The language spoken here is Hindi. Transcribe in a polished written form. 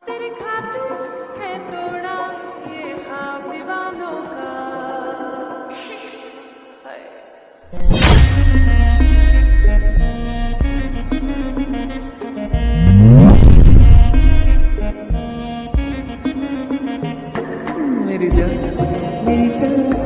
तेरे खातिर है तोड़ा ये ख्वाब दीवानों का। मेरी जान मेरी जान